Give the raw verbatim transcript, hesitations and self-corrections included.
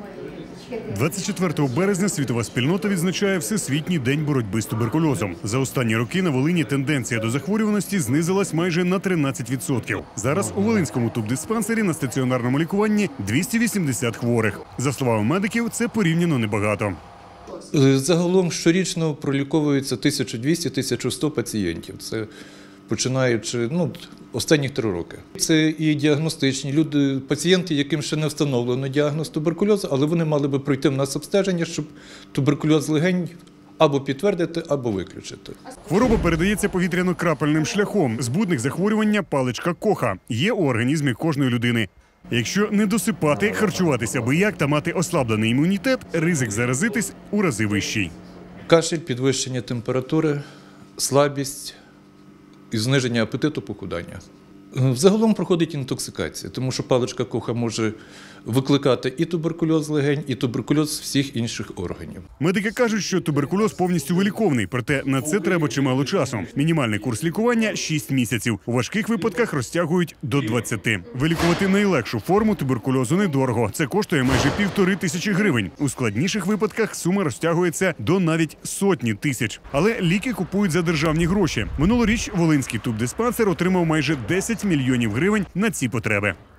двадцять четвертого березня світова спільнота відзначає Всесвітній день боротьби з туберкульозом. За останні роки на Волині тенденція до захворюваності знизилась майже на тринадцять відсотків. Зараз у Волинському тубдиспансері на стаціонарному лікуванні двісті вісімдесят хворих. За словами медиків, це порівняно небагато. Загалом щорічно проліковується тисяча двісті - тисяча сто пацієнтів. Це починаючи ну, останніх три роки. Це і діагностичні люди, пацієнти, яким ще не встановлено діагноз туберкульозу, але вони мали би пройти в нас обстеження, щоб туберкульоз легень або підтвердити, або виключити. Хвороба передається повітряно-крапельним шляхом. Збудник захворювання – паличка Коха. Є у організмі кожної людини. Якщо не досипати, харчуватися абияк та мати ослаблений імунітет, ризик заразитись у рази вищий. Кашель, підвищення температури, слабість і зниження апетиту, похудання. Взагалом проходить інтоксикація, тому що паличка Коха може викликати і туберкульоз легень, і туберкульоз всіх інших органів. Медики кажуть, що туберкульоз повністю виліковний, проте на це треба чимало часу. Мінімальний курс лікування – шість місяців. У важких випадках розтягують до двадцяти. Вилікувати найлегшу форму туберкульозу недорого. Це коштує майже півтори тисячі гривень. У складніших випадках сума розтягується до навіть сотні тисяч. Але ліки купують за державні гроші. Минулоріч Волинський тубдиспансер отримав майже десять мільйонів гривень на ці потреби.